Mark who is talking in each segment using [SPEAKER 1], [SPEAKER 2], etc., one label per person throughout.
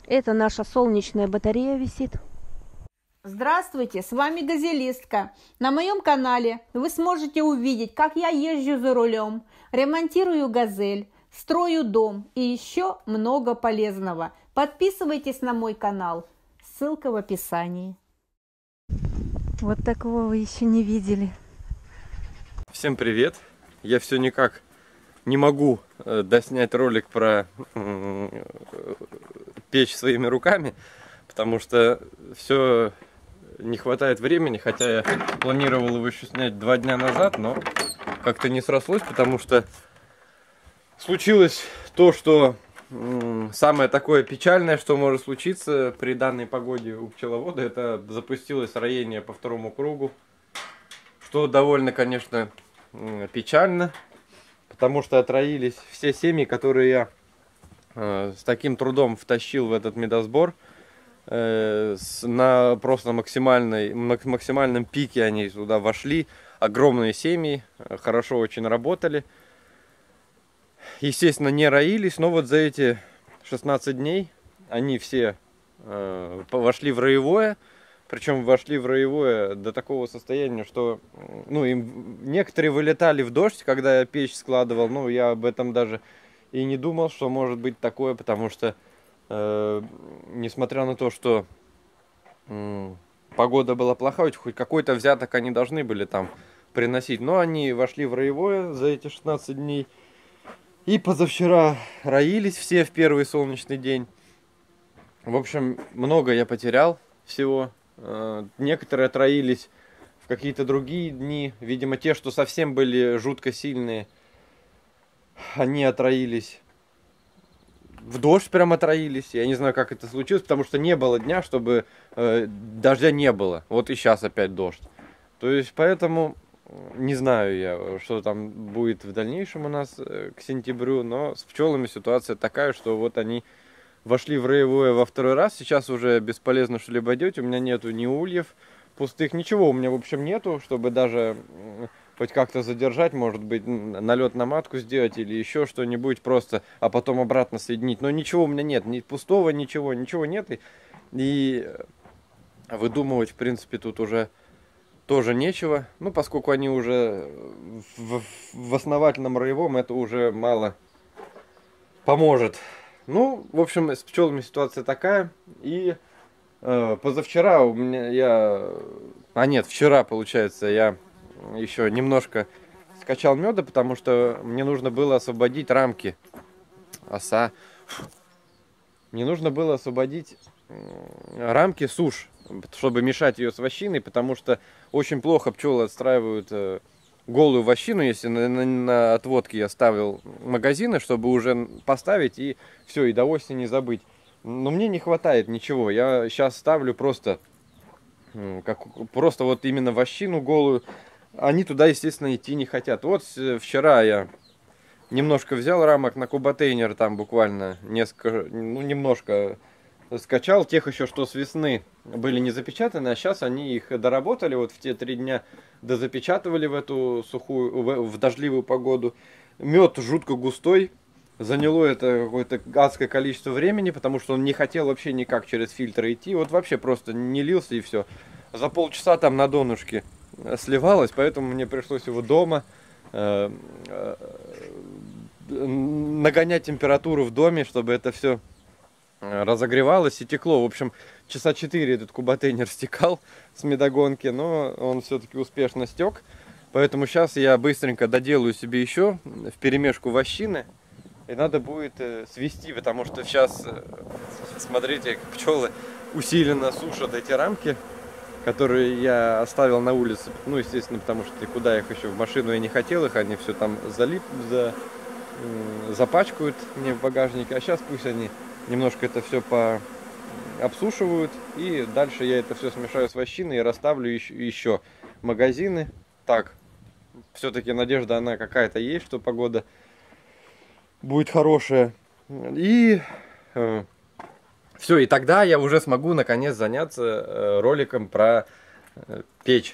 [SPEAKER 1] Это наша солнечная батарея висит.
[SPEAKER 2] Здравствуйте, с вами Газелистка. На моем канале вы сможете увидеть, как я езжу за рулем, ремонтирую «Газель», строю дом и еще много полезного. Подписывайтесь на мой канал, ссылка в описании.
[SPEAKER 1] Вот такого вы еще не видели.
[SPEAKER 3] Всем привет! Я все никак не могу доснять ролик про печь своими руками, потому что все не хватает времени, хотя я планировал его еще снять 2 дня назад, но как-то не срослось, потому что случилось то, что самое такое печальное, что может случиться при данной погоде у пчеловода, это запустилось роение по 2-му кругу, что довольно, конечно, печально, потому что отроились все семьи, которые я с таким трудом втащил в этот медосбор. На просто максимальном пике они туда вошли. Огромные семьи, хорошо очень работали. Естественно, не роились, но вот за эти 16 дней они все вошли в роевое. Причем вошли в роевое до такого состояния, что некоторые вылетали в дождь, когда я печь складывал. Ну, я об этом даже и не думал, что может быть такое, потому что, несмотря на то, что погода была плохая, хоть какой-то взяток они должны были там приносить. Но они вошли в роевое за эти 16 дней. И позавчера роились все в первый солнечный день. В общем, много я потерял всего. Некоторые отроились в какие-то другие дни. Видимо, те, что совсем были жутко сильные, они отроились. В дождь прям отроились. Я не знаю, как это случилось, потому что не было дня, чтобы дождя не было. Вот и сейчас опять дождь. То есть, поэтому не знаю я, что там будет в дальнейшем у нас к сентябрю. Но с пчелами ситуация такая, что вот они вошли в роевое во 2-й раз. Сейчас уже бесполезно что-либо делать. У меня нету ни ульев пустых, ничего у меня в общем нету, чтобы даже хоть как-то задержать, может быть, налет на матку сделать или еще что-нибудь просто, а потом обратно соединить. Но ничего у меня нет, ни пустого, ничего нет. И выдумывать, в принципе, тут уже тоже нечего. Ну, поскольку они уже в основательном роевом, это уже мало поможет. Ну, в общем, с пчелами ситуация такая. И позавчера у меня вчера, получается, я еще немножко скачал меда, потому что мне нужно было освободить рамки. Мне нужно было освободить рамки суш, чтобы мешать ее с вощиной, потому что очень плохо пчелы отстраивают голую вощину, если на отводке я ставил магазины, чтобы уже поставить и все, и до осени забыть. Но мне не хватает ничего. Я сейчас ставлю просто вот именно вощину голую. Они туда, естественно, идти не хотят. Вот вчера я немножко взял рамок на куботейнер, там буквально немножко скачал. Тех еще, что с весны были не запечатаны, а сейчас они их доработали. Вот в те 3 дня дозапечатывали в эту сухую, в дождливую погоду. Мед жутко густой. Заняло это какое-то адское количество времени, потому что он не хотел вообще никак через фильтры идти. Вот вообще просто не лился и все. За полчаса там на донышке сливалось, поэтому мне пришлось его дома нагонять температуру в доме, чтобы это все разогревалось и текло. В общем, часа 4 этот куботейнер стекал с медогонки, но он все-таки успешно стек. Поэтому сейчас я быстренько доделаю себе еще вперемешку вощины. И надо будет свести, потому что сейчас, смотрите, пчелы усиленно сушат эти рамки, которые я оставил на улице. Ну, естественно, потому что куда их еще, в машину я не хотел их, они все там запачкают мне в багажнике. А сейчас пусть они немножко это все обсушивают. И дальше я это все смешаю с вощиной и расставлю еще магазины. Так, все-таки надежда она какая-то есть, что погода будет хорошая. И все, и тогда я уже смогу наконец заняться роликом про печь.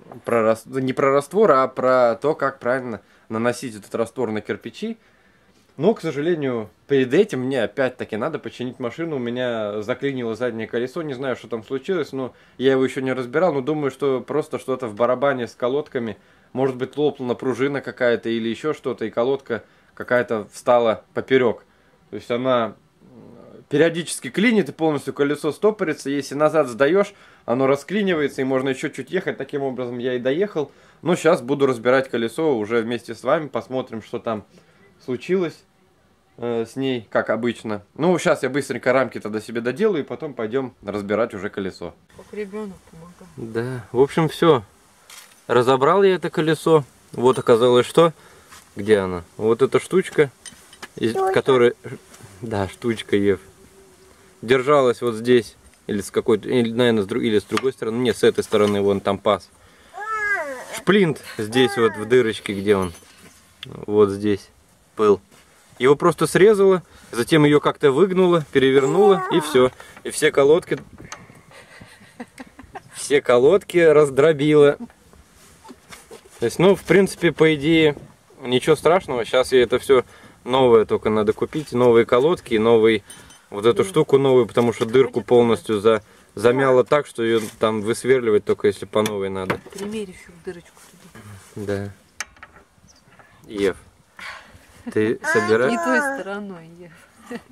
[SPEAKER 3] Не про раствор, а про то, как правильно наносить этот раствор на кирпичи. Но, к сожалению, перед этим мне опять-таки надо починить машину. У меня заклинило заднее колесо. Не знаю, что там случилось, но я его еще не разбирал. Но думаю, что просто что-то в барабане с колодками. Может быть, лопнула пружина какая-то или еще что-то. И колодка какая-то встала поперек. То есть она периодически клинит и полностью колесо стопорится. Если назад сдаешь, оно расклинивается и можно еще чуть ехать. Таким образом я и доехал. Но сейчас буду разбирать колесо уже вместе с вами. Посмотрим, что там случилось с ней, как обычно. Ну, сейчас я быстренько рамки тогда себе доделаю, и потом пойдем разбирать уже колесо.
[SPEAKER 1] Как ребенок помогал.
[SPEAKER 3] Да, в общем, все. Разобрал я это колесо. Вот оказалось, что... Где она? Вот эта штучка, которая... Да, штучка, Ев. Держалась вот здесь. Или с какой-то... Или, наверное, или с другой стороны. Нет, с этой стороны, вон там паз. Шплинт здесь вот в дырочке, где он. Вот здесь был. Его просто срезала, затем ее как-то выгнула, перевернула, и все. И все колодки раздробила. То есть, ну, в принципе, по идее, ничего страшного. Сейчас ей это все новое только надо купить. Новые колодки, новый, вот эту штуку новую, потому что дырку полностью замяло так, что ее там высверливать только если по новой надо.
[SPEAKER 1] Примерь еще дырочку туда.
[SPEAKER 3] Да. Ев. Ты собираешь?
[SPEAKER 1] Не той стороной, Ев.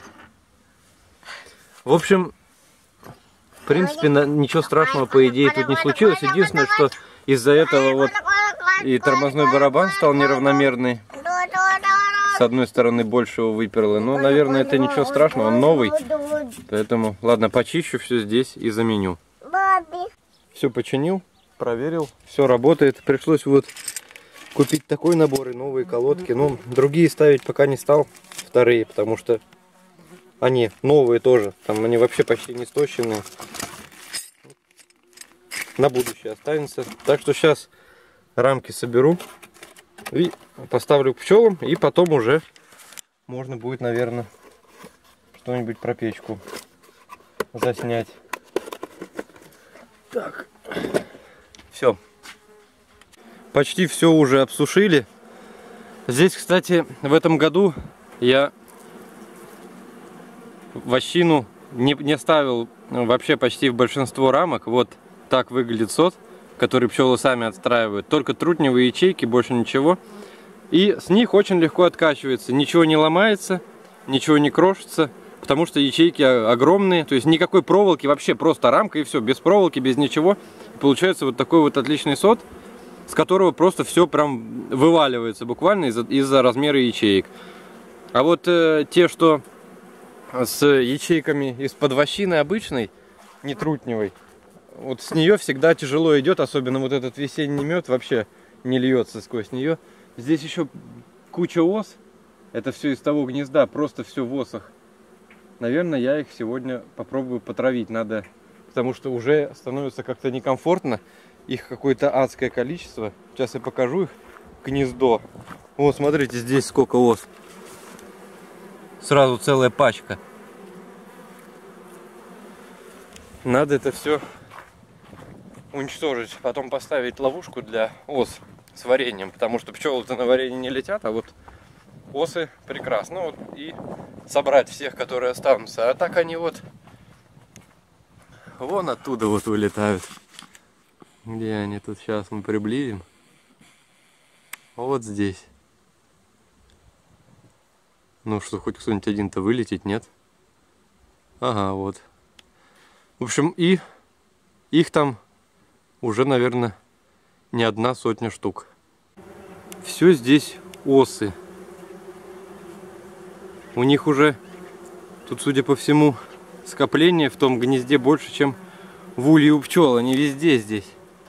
[SPEAKER 3] В общем, в принципе, ничего страшного, по идее, тут не случилось. Единственное, что из-за этого вот и тормозной барабан стал неравномерный. С одной стороны больше его выперло. Но, наверное, это ничего страшного, он новый. Поэтому, ладно, почищу все здесь и заменю. Все починил, проверил, все работает. Пришлось вот купить такой набор и новые колодки. Но другие ставить пока не стал, вторые, потому что они новые тоже. Там они вообще почти не стощенные. На будущее останется. Так что сейчас рамки соберу и поставлю к пчелам. И потом уже можно будет, наверное, что-нибудь про печку заснять. Так. Все. Почти все уже обсушили. Здесь, кстати, в этом году я вощину не ставил вообще почти в большинство рамок. Вот так выглядит сот, который пчелы сами отстраивают. Только трутневые ячейки, больше ничего. И с них очень легко откачивается. Ничего не ломается, ничего не крошится, потому что ячейки огромные. То есть никакой проволоки, вообще просто рамка и все. Без проволоки, без ничего. Получается вот такой вот отличный сот, с которого просто все прям вываливается буквально из-за размера ячеек. А вот те, что с ячейками из-под вощины обычной, не трутневой, вот с нее всегда тяжело идет, особенно вот этот весенний мед вообще не льется сквозь нее. Здесь еще куча ос, это все из того гнезда, просто все в осах. Наверное, я их сегодня попробую потравить, надо, потому что уже становится как-то некомфортно. Их какое-то адское количество. Сейчас я покажу их гнездо. Вот, смотрите, здесь сколько ос. Сразу целая пачка. Надо это все уничтожить. Потом поставить ловушку для ос с вареньем. Потому что пчелы-то на варенье не летят, а вот осы прекрасно. Вот, и собрать всех, которые останутся. А так они вот вон оттуда вот вылетают. Где они тут? Сейчас мы приблизим. Вот здесь. Ну что, хоть кто-нибудь один-то вылетит, нет? Ага, вот. В общем, и их там уже, наверное, не 100 штук. Все здесь осы. У них уже тут, судя по всему, скопление в том гнезде больше, чем в улье у пчел. Они везде здесь.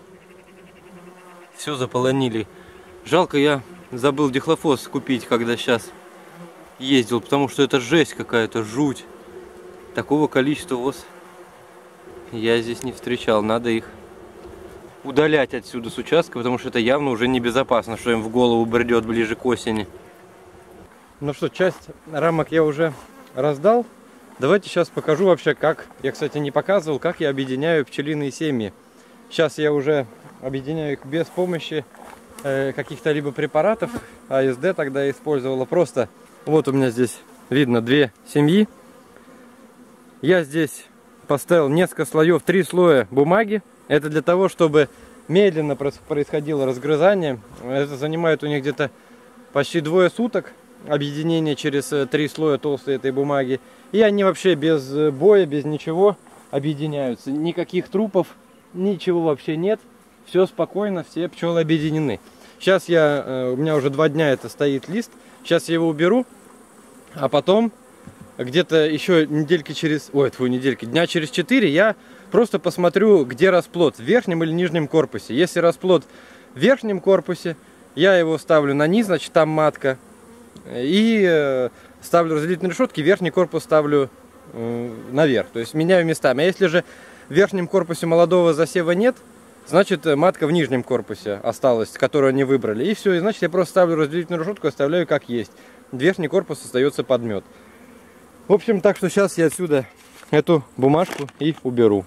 [SPEAKER 3] Все заполонили. Жалко, я забыл дихлофос купить, когда сейчас ездил, потому что это жесть какая-то, жуть. Такого количества ос я здесь не встречал. Надо их удалять отсюда с участка, потому что это явно уже небезопасно, что им в голову бредет ближе к осени. Ну что, часть рамок я уже раздал. Давайте сейчас покажу вообще, как, я, кстати, не показывал, как я объединяю пчелиные семьи. Сейчас я уже объединяю их без помощи каких-то либо препаратов. АСД тогда я использовала. Просто Вот у меня здесь видно 2 семьи. Я здесь поставил несколько слоев, 3 слоя бумаги. Это для того, чтобы медленно происходило разгрызание. Это занимает у них где-то почти 2 суток. Объединение через 3 слоя толстой этой бумаги. И они вообще без боя, без ничего объединяются. Никаких трупов, ничего вообще нет. Все спокойно, все пчелы объединены. Сейчас у меня уже 2 дня это стоит лист. Сейчас я его уберу. А потом где-то еще недельки через... Ой, дня через 4 я просто посмотрю, где расплод. В верхнем или нижнем корпусе. Если расплод в верхнем корпусе, я его ставлю на низ, значит там матка. И ставлю разделительные решетки, верхний корпус ставлю наверх. То есть меняю местами. А если же в верхнем корпусе молодого засева нет, значит матка в нижнем корпусе осталась, которую они выбрали. И все, и значит я просто ставлю разделительную решетку, оставляю как есть. Верхний корпус остается под мед. В общем, так что сейчас я отсюда эту бумажку и уберу.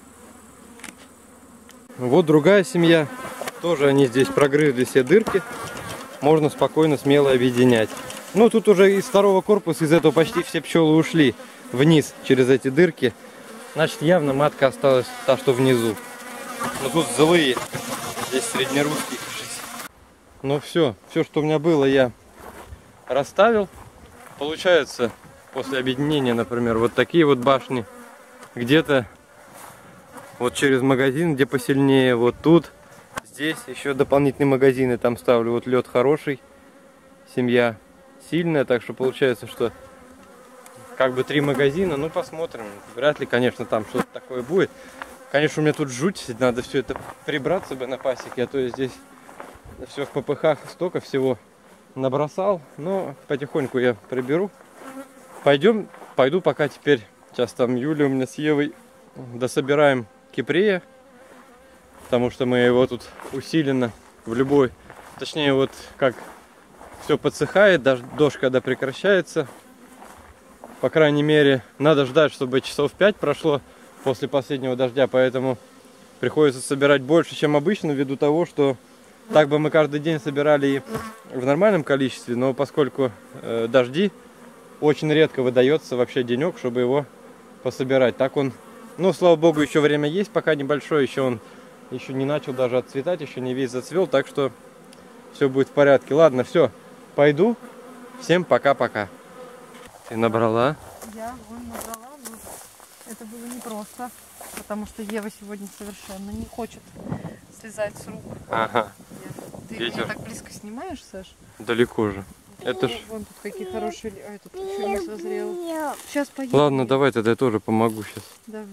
[SPEAKER 3] Вот другая семья. Тоже они здесь прогрызли все дырки. Можно спокойно, смело объединять. Ну, тут уже из второго корпуса, из этого почти все пчелы ушли вниз через эти дырки. Значит, явно матка осталась та, что внизу. Но тут злые. Здесь среднерусские. Ну все, что у меня было, я расставил. Получается, после объединения, например, вот такие вот башни. Где-то вот через магазин, где посильнее, вот тут. Здесь еще дополнительные магазины там ставлю. Вот лед хороший, семья сильная, так что получается, что как бы 3 магазина. Ну, посмотрим. Вряд ли, конечно, там что-то такое будет. Конечно, у меня тут жуть. Надо все это прибраться бы на пасеке, а то я здесь все в ППХ столько всего набросал. Но потихоньку я приберу. Пойду пока теперь. Сейчас там Юля у меня с Евой дособираем кипрея. Потому что мы его тут усиленно в любой... Точнее, вот как все подсыхает, даже дождь когда прекращается. По крайней мере, надо ждать, чтобы часов 5 прошло после последнего дождя. Поэтому приходится собирать больше, чем обычно, ввиду того, что так бы мы каждый день собирали и в нормальном количестве. Но поскольку дожди, очень редко выдается вообще денек, чтобы его пособирать. Так он, ну, слава богу, еще время есть, пока небольшое, еще он еще не начал даже отцветать, еще не весь зацвел, так что все будет в порядке. Ладно, все, пойду. Всем пока-пока. Ты набрала?
[SPEAKER 1] Я набрала, но это было непросто, потому что Ева сегодня совершенно не хочет слезать с рук.
[SPEAKER 3] Ага.
[SPEAKER 1] Ты
[SPEAKER 3] Ветер.
[SPEAKER 1] меня так близко снимаешь, Саш?
[SPEAKER 3] Далеко же. Это ж...
[SPEAKER 1] Вон тут какие хорошие... А, этот еще не созрел. Сейчас поедем.
[SPEAKER 3] Ладно, давай тогда я тоже помогу сейчас.
[SPEAKER 1] Давай.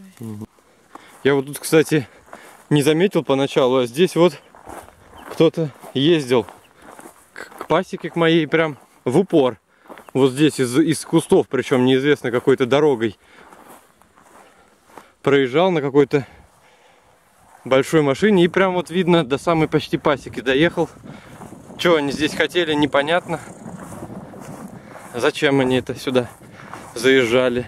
[SPEAKER 3] Я вот тут, кстати, не заметил поначалу, а здесь вот кто-то ездил к пасеке к моей прям в упор. Вот здесь из кустов, причем неизвестно какой-то дорогой. Проезжал на какой-то большой машине и прям вот видно до самой почти пасеки доехал. Что они здесь хотели, непонятно. Зачем они это сюда заезжали.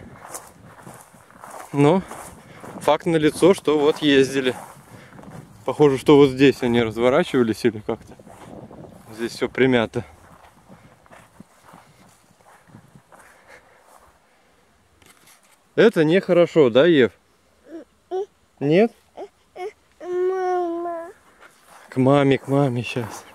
[SPEAKER 3] Но факт налицо, что вот ездили. Похоже, что вот здесь они разворачивались или как-то. Здесь все примято. Это нехорошо, да, Ев? Нет? К маме сейчас.